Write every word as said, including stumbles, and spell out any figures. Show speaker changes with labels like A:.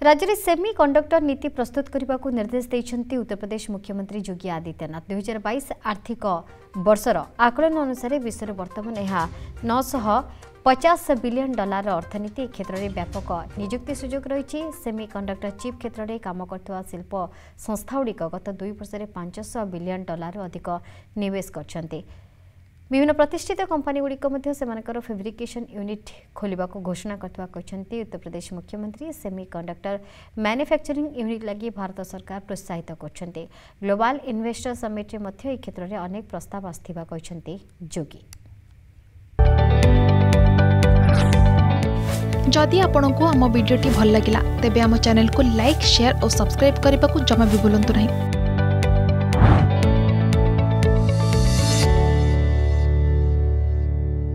A: राज्य में semi conductor नीति प्रस्तुत करने को निर्देश देते उत्तर प्रदेश मुख्यमंत्री योगी आदित्यनाथ दुई हजार बैश आर्थिक वर्षर आकलन अनुसार विश्व में बर्तमान यह नौश पचास बिलियन डॉलर अर्थनीति क्षेत्र में व्यापक निजुक्ति सुजोग रही। सेमी कंडक्टर चिप क्षेत्र में काम कर शिल्प संस्थागुड़िक गत दुई वर्ष में पांचश बिलियन डॉलर अधिक निवेश कर विभिन्न प्रतिष्ठित कंपनी गुड़िक फैब्रिकेशन यूनिट खोलने को घोषणा करता उत्तर प्रदेश मुख्यमंत्री सेमी कंडक्टर मैन्युफैक्चरिंग यूनिट लगी भारत सरकार प्रोत्साहित कर ग्लोबल इन्वेस्टर समिट में क्षेत्र में अनेक प्रस्ताव आसथिबा योगी।
B: जदि आपंक आम भिडी भल लगा तेब आम चैनल को लाइक शेयर और सब्सक्राइब करने को जमा भी भूलु नहीं।